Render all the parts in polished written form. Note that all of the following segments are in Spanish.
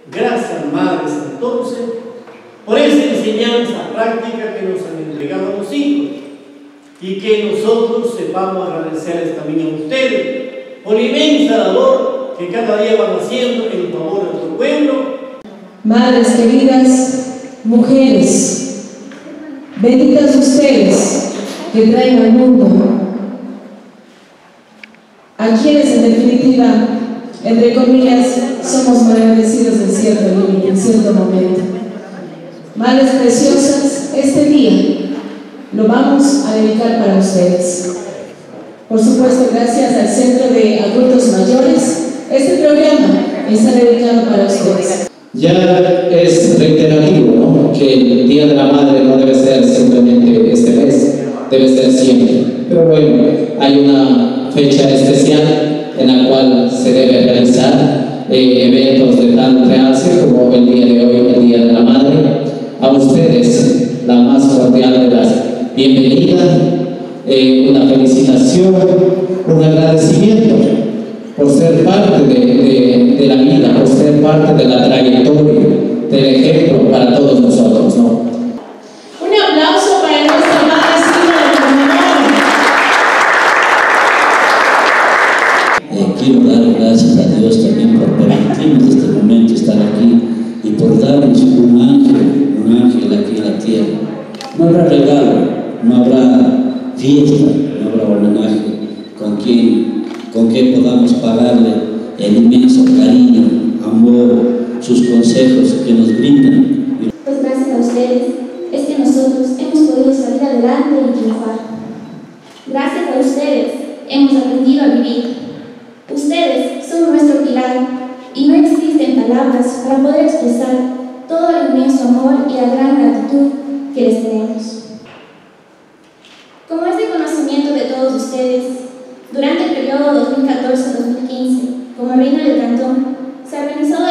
Gracias, madres, entonces, por esa enseñanza práctica que nos han entregado los hijos y que nosotros sepamos agradecerles también a ustedes por la inmensa labor que cada día van haciendo en favor de nuestro pueblo. Madres queridas, mujeres, benditas ustedes que traen al mundo a quienes en definitiva, entre comillas, somos malagradecidos en cierto límite, en cierto momento. Madres preciosas, este día lo vamos a dedicar para ustedes. Por supuesto, gracias al Centro de Adultos Mayores, este programa está dedicado para ustedes. Ya es reiterativo, ¿no?, que el Día de la Madre no debe ser simplemente este mes, debe ser siempre. Pero bueno, hay una fecha especial en la cual se debe realizar eventos de tal realce como el día de hoy, el Día de la Madre. A ustedes la más cordial de las bienvenidas, una felicitación, un agradecimiento por ser parte de la vida, por ser parte de la trayectoria, del ejemplo para todos nosotros, ¿no? Un aplauso para nuestra madre Silvia del Comedor. Quiero dar gracias a Dios también por permitirnos este momento estar aquí y por darnos un ángel aquí en la tierra. No habrá regalo, no habrá fiesta, no habrá homenaje con que podamos pagarle el inmenso cariño, amor, sus consejos que nos brindan. Pues gracias a ustedes es que nosotros hemos podido salir adelante y triunfar. Gracias a ustedes hemos aprendido a vivir. Ustedes son nuestro pilar y no existen palabras para poder expresar todo el inmenso amor y la gran gratitud que les tenemos. Como es de conocimiento de todos ustedes, durante el periodo 2014-2015, como reina del cantón, se ha organizado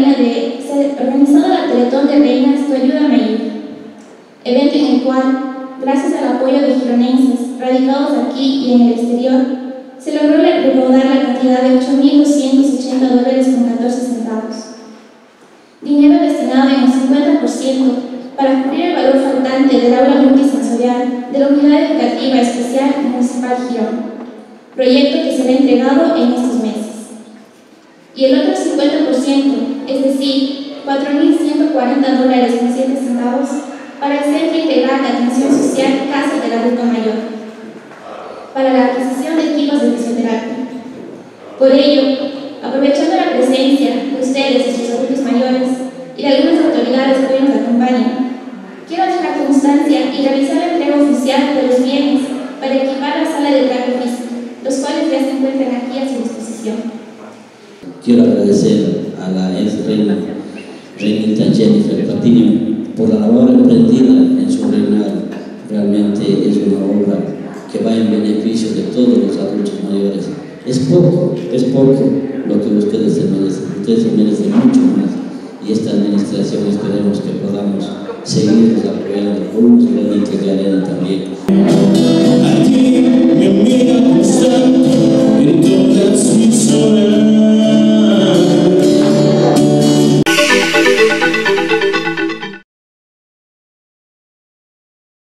la Teletón de Reinas Tu Ayúdame a Ir, evento en el cual, gracias al apoyo de gironenses radicados aquí y en el exterior, se logró recaudar la cantidad de $8.280 con 14 centavos. Dinero destinado en el 50% para cubrir el valor faltante del aula multisensorial de la Unidad Educativa Especial Municipal Girón, proyecto que será entregado en estos meses. Y el otro 50%, es decir, $4.140 con 7 centavos, para el Centro Integral de Atención Social Casa del Adulto Mayor, para la adquisición de equipos de fisioterapia. Por ello, aprovechando la presencia de ustedes y sus adultos mayores y de algunas autoridades que hoy nos acompañan, quiero dejar constancia y realizar la entrega oficial de los bienes para equipar la sala de terapia física, los cuales ya se encuentran aquí a su disposición. Quiero agradecer a la ex reinita Jennifer Patiño por la labor emprendida en su reinado. Realmente es una obra que va en beneficio de todos los adultos mayores. Es poco lo que ustedes se merecen mucho más. Y esta administración esperemos que podamos seguir apoyando con unos granitos de arena también.